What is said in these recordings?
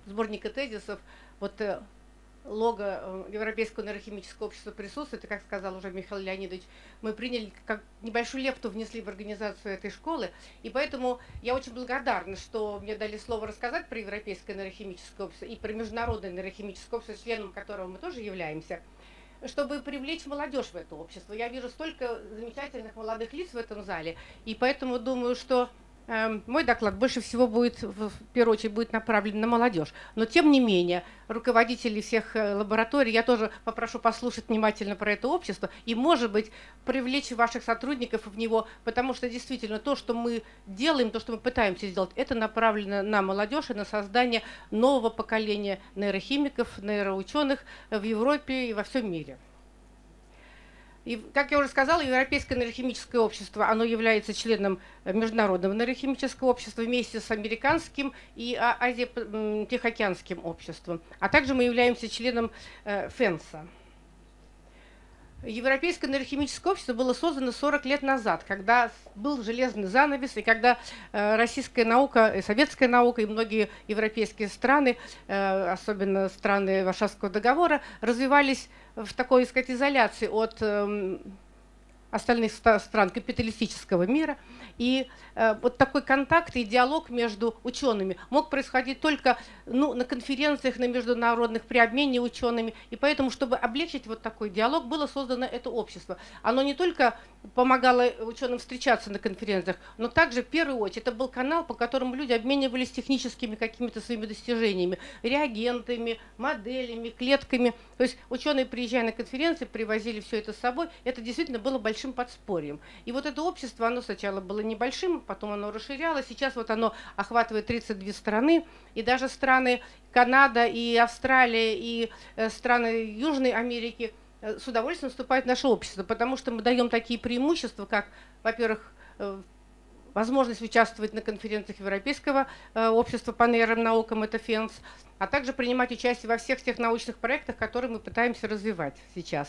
сборника тезисов вот лого Европейского нейрохимического общества присутствует, и, как сказал уже Михаил Леонидович, мы приняли, как небольшую лепту внесли в организацию этой школы, и поэтому я очень благодарна, что мне дали слово рассказать про Европейское нейрохимическое общество и про Международное нейрохимическое общество, членом которого мы тоже являемся, чтобы привлечь молодежь в это общество. Я вижу столько замечательных молодых лиц в этом зале, и поэтому думаю, что мой доклад больше всего будет, в первую очередь, будет направлен на молодежь. Но, тем не менее, руководителей всех лабораторий я тоже попрошу послушать внимательно про это общество и, может быть, привлечь ваших сотрудников в него, потому что, действительно, то, что мы делаем, то, что мы пытаемся сделать, это направлено на молодежь и на создание нового поколения нейрохимиков, нейроученых в Европе и во всем мире. И, как я уже сказала, Европейское нейрохимическое общество, оно является членом Международного нейрохимического общества вместе с американским и Азио-Тихоокеанским обществом. А также мы являемся членом ФЭНСа. Европейское нейрохимическое общество было создано 40 лет назад, когда был железный занавес, и когда российская наука, советская наука и многие европейские страны, особенно страны Варшавского договора, развивались в такой, так сказать, изоляции от остальных стран капиталистического мира. И вот такой контакт и диалог между учеными мог происходить только на конференциях, на международных, при обмене учеными. И поэтому, чтобы облегчить вот такой диалог, было создано это общество. Оно не только помогало ученым встречаться на конференциях, но также, в первую очередь, это был канал, по которому люди обменивались техническими какими-то своими достижениями, реагентами, моделями, клетками. То есть ученые, приезжая на конференции, привозили все это с собой. Это действительно было большим подспорьем. И вот это общество, оно сначала было небольшим, потом оно расширялось. Сейчас вот оно охватывает 32 страны, и даже страны Канада и Австралия, и страны Южной Америки с удовольствием вступают в наше общество, потому что мы даем такие преимущества, как, во-первых, возможность участвовать на конференциях Европейского общества по нейронаукам, это ФЕНС, а также принимать участие во всех тех научных проектах, которые мы пытаемся развивать сейчас.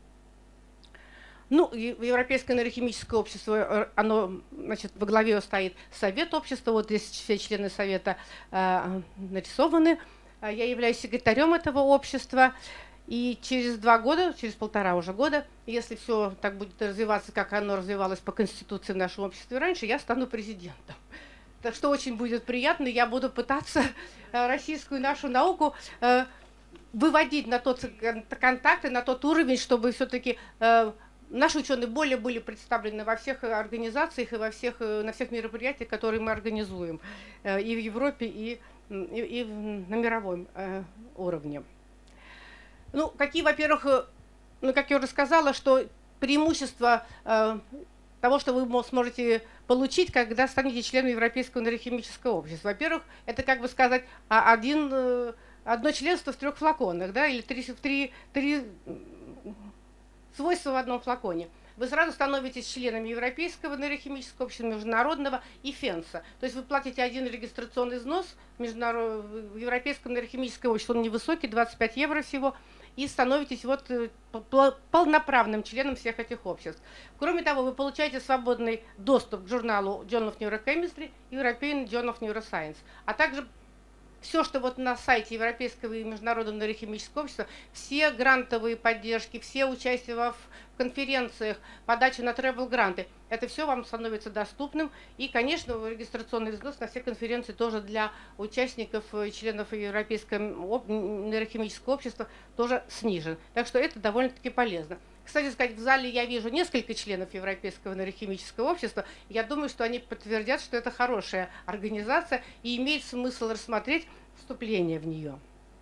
Европейское нейрохимическое общество, оно, значит, во главе стоит Совет общества, вот здесь все члены Совета нарисованы. Я являюсь секретарем этого общества, и через 2 года, через 1,5 уже года, если все так будет развиваться, как оно развивалось по Конституции в нашем обществе раньше, я стану президентом. Так что очень будет приятно, я буду пытаться российскую нашу науку выводить на тот контакт и на тот уровень, чтобы все-таки наши ученые более были представлены во всех организациях и на всех мероприятиях, которые мы организуем и в Европе, и на мировом уровне. Какие, во-первых, как я уже сказала, что преимущество того, что вы сможете получить, когда станете членом Европейского нейрохимического общества. Во-первых, это, как бы сказать, одно членство в 3 флаконах, да, или 3 свойства в одном флаконе. Вы сразу становитесь членами Европейского нейрохимического общества, Международного и ФЕНСа. То есть вы платите один регистрационный взнос в Европейском нейрохимическом обществе, он невысокий, 25 евро всего, и становитесь вот полноправным членом всех этих обществ. Кроме того, вы получаете свободный доступ к журналу Journal of Neurochemistry и European Journal of Neuroscience, а также все, что вот на сайте Европейского и Международного нейрохимического общества, все грантовые поддержки, все участия в конференциях, подача на travel-гранты, это все вам становится доступным. И, конечно, регистрационный взнос на все конференции тоже для участников, членов Европейского нейрохимического общества тоже снижен. Так что это довольно-таки полезно. Кстати сказать, в зале я вижу несколько членов Европейского нейрохимического общества. Я думаю, что они подтвердят, что это хорошая организация и имеет смысл рассмотреть вступление в нее.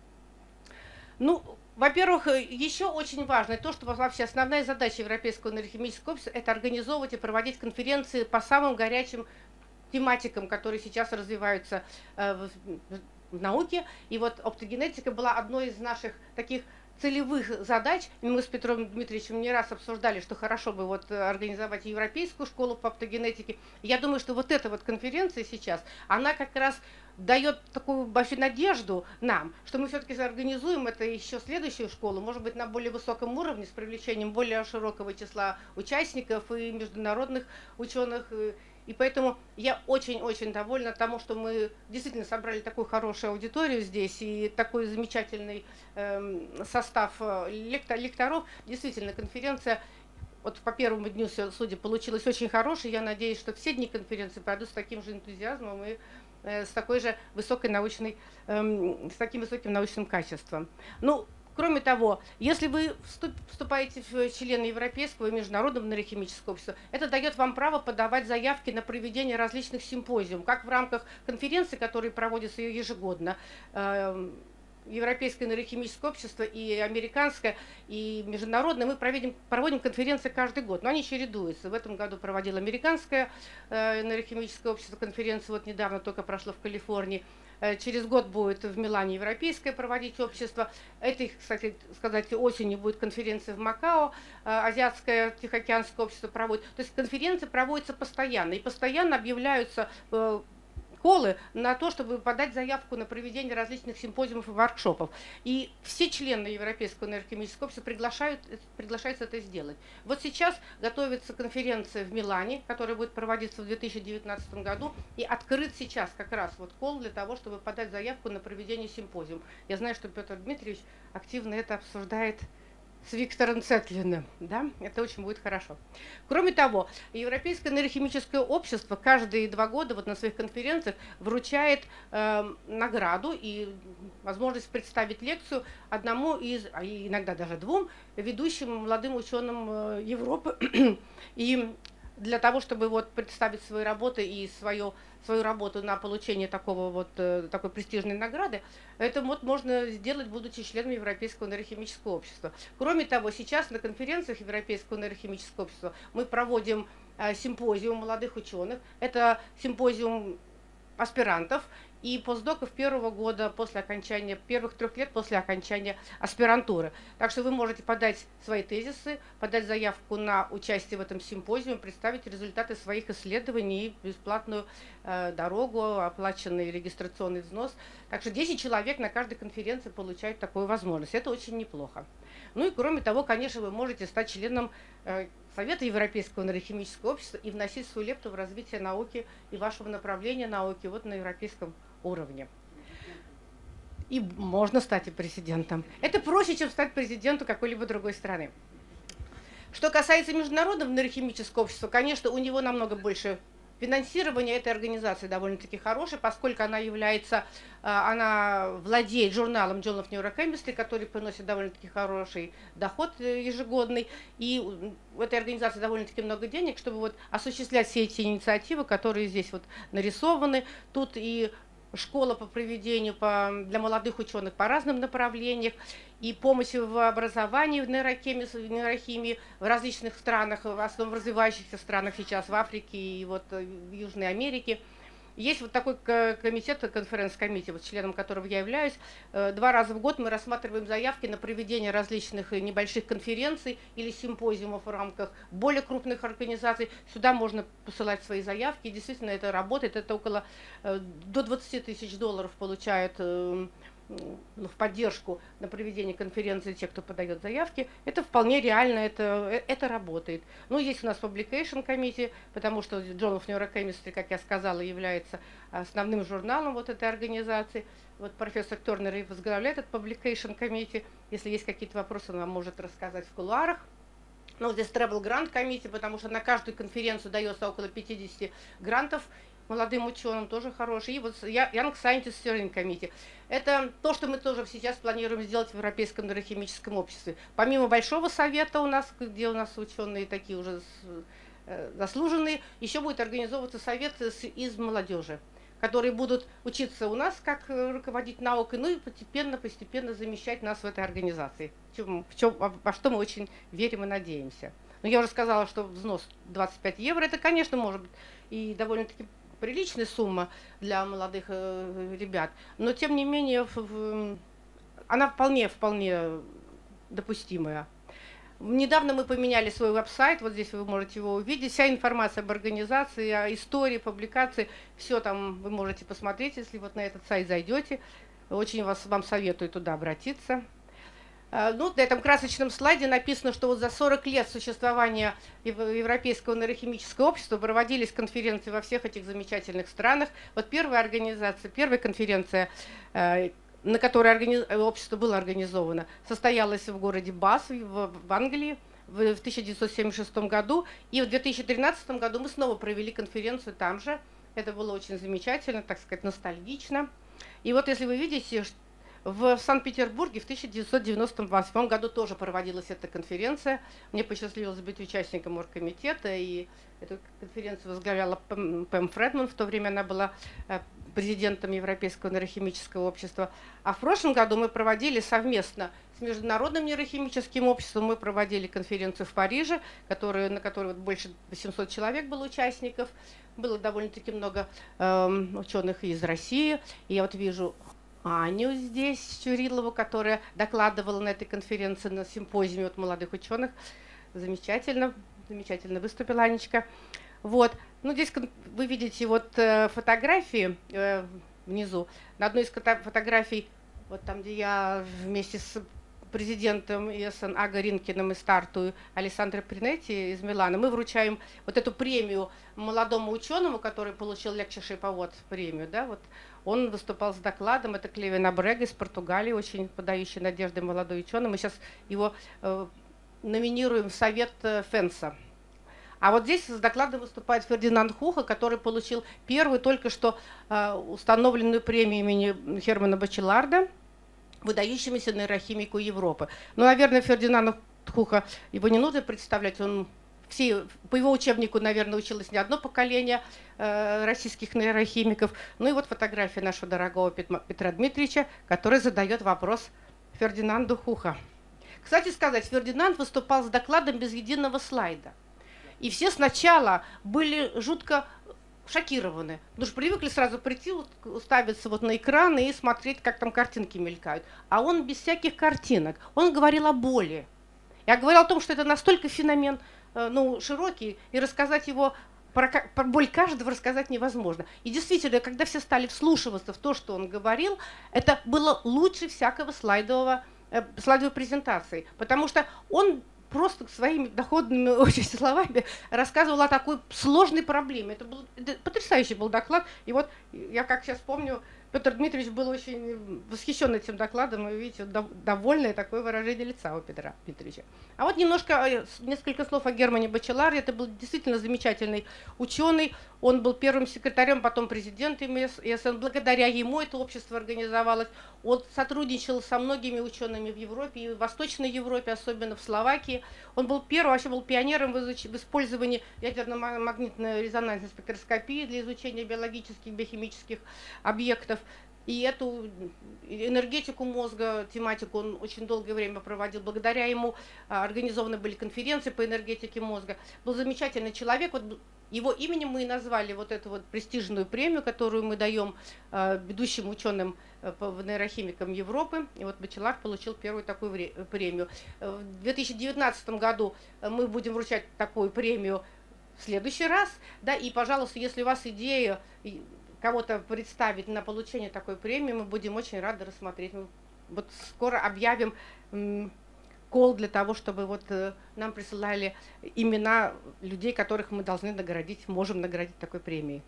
Во-первых, еще очень важно то, что вообще основная задача Европейского нейрохимического общества – это организовывать и проводить конференции по самым горячим тематикам, которые сейчас развиваются в науке. И вот оптогенетика была одной из наших таких целевых задач. И мы с Петром Дмитриевичем не раз обсуждали, что хорошо бы вот организовать европейскую школу по оптогенетике. Я думаю, что вот эта вот конференция сейчас, она как раз дает такую большую надежду нам, что мы все-таки организуем это еще следующую школу, может быть, на более высоком уровне, с привлечением более широкого числа участников и международных ученых, И поэтому я очень-очень довольна тому, что мы действительно собрали такую хорошую аудиторию здесь и такой замечательный состав лекторов. Действительно, конференция вот по первому дню, судя, получилась очень хорошей. Я надеюсь, что все дни конференции пройдут с таким же энтузиазмом и с такой же высокой научной, с таким высоким научным качеством. Ну, кроме того, если вы вступаете в члены Европейского и Международного нейрохимического общества, это дает вам право подавать заявки на проведение различных симпозиумов, как в рамках конференции, которые проводятся ежегодно, Европейское нейрохимическое общество и американское, и международное, мы проводим конференции каждый год, но они чередуются. В этом году проводило американское нейрохимическое общество конференцию, вот недавно только прошло в Калифорнии. Через год будет в Милане европейское проводить общество. Этой, кстати сказать, осенью будет конференция в Макао, азиатское тихоокеанское общество проводит. То есть конференции проводятся постоянно, и постоянно объявляются колы на то, чтобы подать заявку на проведение различных симпозиумов и воркшопов. И все члены Европейского нейрохимического общества приглашаются это сделать. Вот сейчас готовится конференция в Милане, которая будет проводиться в 2019 году, и открыт сейчас как раз вот кол для того, чтобы подать заявку на проведение симпозиума. Я знаю, что Петр Дмитриевич активно это обсуждает с Виктором Цетлиным, да, это очень будет хорошо. Кроме того, Европейское нейрохимическое общество каждые 2 года вот на своих конференциях вручает награду и возможность представить лекцию одному из, а иногда даже 2 ведущим молодым ученым Европы. И для того, чтобы вот представить свои работы и свою работу на получение такой престижной награды, это вот можно сделать, будучи членом Европейского нейрохимического общества. Кроме того, сейчас на конференциях Европейского нейрохимического общества мы проводим симпозиум молодых ученых. Это симпозиум аспирантов и постдоков первого года после окончания, первых 3 лет после окончания аспирантуры. Так что вы можете подать свои тезисы, подать заявку на участие в этом симпозиуме, представить результаты своих исследований и бесплатную дорогу, оплаченный регистрационный взнос. Так что 10 человек на каждой конференции получают такую возможность. Это очень неплохо. Ну и кроме того, конечно, вы можете стать членом Совета Европейского нейрохимического общества и вносить свою лепту в развитие науки и вашего направления науки вот на европейском уровне. И можно стать и президентом. Это проще, чем стать президентом какой-либо другой страны. Что касается Международного нейрохимического общества, конечно, у него намного больше финансирование этой организации довольно-таки хорошее, поскольку она владеет журналом Journal of Neurochemistry, который приносит довольно-таки хороший доход ежегодный. И у этой организации довольно-таки много денег, чтобы вот осуществлять все эти инициативы, которые здесь вот нарисованы. Тут и школа по проведению для молодых ученых по разным направлениям, и помощь в образовании в нейрохимии в различных странах, в основном в развивающихся странах сейчас, в Африке и вот в Южной Америке. Есть вот такой комитет, конференц-комитет, вот членом которого я являюсь. 2 раза в год мы рассматриваем заявки на проведение различных небольших конференций или симпозиумов в рамках более крупных организаций. Сюда можно посылать свои заявки. И действительно, это работает. Это до 20 тысяч долларов получают в поддержку на проведение конференции те, кто подает заявки. Это вполне реально, это работает. Ну, есть у нас Publication Committee, потому что Journal of Neurochemistry, как я сказала, является основным журналом вот этой организации. Вот профессор Тернер и возглавляет этот Publication Committee. Если есть какие-то вопросы, он вам может рассказать в кулуарах. Ну, здесь Travel Grant Committee, потому что на каждую конференцию дается около 50 грантов молодым ученым, тоже хороший. И вот Young Scientist Steering Committee. Это то, что мы тоже сейчас планируем сделать в Европейском нейрохимическом обществе. Помимо Большого совета у нас, где у нас ученые такие уже заслуженные, еще будет организовываться совет из молодежи, которые будут учиться у нас, как руководить наукой, ну и постепенно замещать нас в этой организации, во что мы очень верим и надеемся. Но я уже сказала, что взнос 25 евро, это, конечно, может быть и довольно-таки приличная сумма для молодых ребят, но тем не менее она вполне допустимая. Недавно мы поменяли свой веб-сайт, вот здесь вы можете его увидеть, вся информация об организации, о истории, публикации, все там вы можете посмотреть, если вот на этот сайт зайдете. Очень вам советую туда обратиться. Ну, на этом красочном слайде написано, что вот за 40 лет существования Европейского нейрохимического общества проводились конференции во всех этих замечательных странах. Вот первая организация, первая конференция, на которой общество было организовано, состоялась в городе Бас в Англии в 1976 году. И в 2013 году мы снова провели конференцию там же. Это было очень замечательно, так сказать, ностальгично. И вот если вы видите, в Санкт-Петербурге в 1998 году тоже проводилась эта конференция. Мне посчастливилось быть участником оргкомитета, и эту конференцию возглавляла Пэм Фредман. В то время она была президентом Европейского нейрохимического общества. А в прошлом году мы проводили совместно с Международным нейрохимическим обществом, мы проводили конференцию в Париже, на которой вот больше 800 человек было участников. Было довольно-таки много ученых из России. И я вот вижу Аню здесь, Чурилову, которая докладывала на этой конференции, на симпозиуме от молодых ученых. Замечательно, замечательно выступила Анечка. Вот. Ну, здесь вы видите вот фотографии внизу. На одной из фотографий, вот там, где я вместе с президентом ИСН Ага Ринкиным и стартую Алессандро Принетти из Милана, мы вручаем вот эту премию молодому ученому, который получил Lectureship Award премию. Да, вот он выступал с докладом, это Клевин Абрега из Португалии, очень подающий надежды молодой ученый. Мы сейчас его номинируем в совет Фенса. А вот здесь с докладом выступает Фердинанд Хуха, который получил первую только что установленную премию имени Хермана Бачеларда, выдающемуся нейрохимику Европы. Ну, наверное, Фердинанд Хуха, его не нужно представлять, по его учебнику, наверное, училось не одно поколение российских нейрохимиков. Ну и вот фотография нашего дорогого Петра Дмитриевича, который задает вопрос Фердинанду Хуха. Кстати сказать, Фердинанд выступал с докладом без единого слайда. И все сначала были жутко шокированы, потому что привыкли сразу прийти, уставиться вот на экран и смотреть, как там картинки мелькают. А он без всяких картинок. Он говорил о боли. Я говорил о том, что это настолько феномен широкий, и рассказать его, про боль каждого рассказать невозможно. И действительно, когда все стали вслушиваться в то, что он говорил, это было лучше всякого слайдовой презентации, потому что он просто своими доходными очень словами рассказывал о такой сложной проблеме. Это потрясающий был доклад. И вот я, как сейчас помню, Петр Дмитриевич был очень восхищен этим докладом. И видите, довольное такое выражение лица у Петра Дмитриевича. А вот несколько слов о Германе Бачеларе. Это был действительно замечательный ученый. Он был первым секретарем, потом президентом ИСН. Благодаря ему это общество организовалось. Он сотрудничал со многими учеными в Европе, и в Восточной Европе, особенно в Словакии. Он был первым, вообще был пионером в использовании ядерно-магнитной резонансной спектроскопии для изучения биологических, биохимических объектов. И эту энергетику мозга, тематику он очень долгое время проводил. Благодаря ему организованы были конференции по энергетике мозга. Был замечательный человек. Вот его именем мы и назвали вот эту вот престижную премию, которую мы даем ведущим ученым нейрохимикам Европы. И вот Бачелар получил первую такую премию. В 2019 году мы будем вручать такую премию в следующий раз. Да, и, пожалуйста, если у вас идея кого-то представить на получение такой премии, мы будем очень рады рассмотреть. Мы вот скоро объявим колл для того, чтобы вот нам присылали имена людей, которых мы должны наградить, можем наградить такой премией.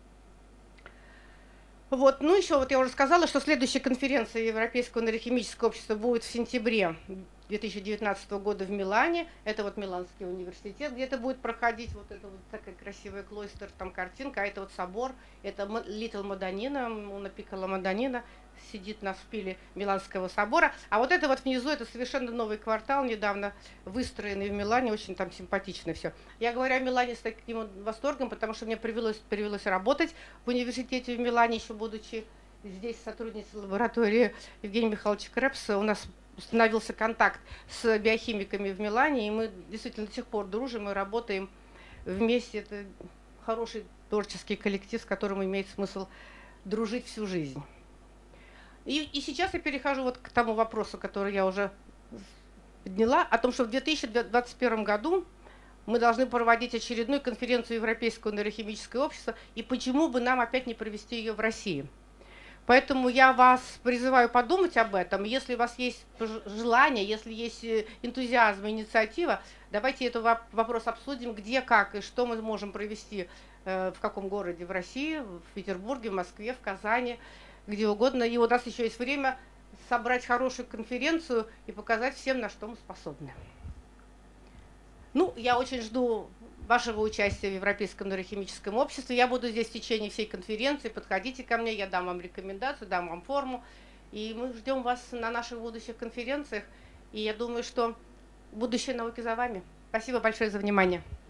Вот, ну еще вот я уже сказала, что следующая конференция Европейского нейрохимического общества будет в сентябре 2019 года в Милане. Это вот Миланский университет, где это будет проходить. Вот это вот такая красивая клойстер, там картинка, а это вот собор, это Литл Маданина, Мона Пикколо Маданина сидит на шпиле Миланского собора. А вот это вот внизу, это совершенно новый квартал, недавно выстроенный в Милане, очень там симпатично все. Я говорю о Милане с таким восторгом, потому что мне привелось работать в университете в Милане, еще будучи здесь сотрудницей лаборатории Евгения Михайловича Крепса. У нас установился контакт с биохимиками в Милане, и мы действительно до сих пор дружим и работаем вместе. Это хороший творческий коллектив, с которым имеет смысл дружить всю жизнь. И сейчас я перехожу вот к тому вопросу, который я уже подняла, о том, что в 2021 году мы должны проводить очередную конференцию Европейского нейрохимического общества, и почему бы нам опять не провести ее в России. Поэтому я вас призываю подумать об этом. Если у вас есть желание, если есть энтузиазм, инициатива, давайте этот вопрос обсудим, где, как и что мы можем провести, в каком городе в России, в Петербурге, в Москве, в Казани, где угодно. И у нас еще есть время собрать хорошую конференцию и показать всем, на что мы способны. Ну, я очень жду вашего участия в Европейском нейрохимическом обществе. Я буду здесь в течение всей конференции. Подходите ко мне, я дам вам рекомендацию, дам вам форму. И мы ждем вас на наших будущих конференциях. И я думаю, что будущее науки за вами. Спасибо большое за внимание.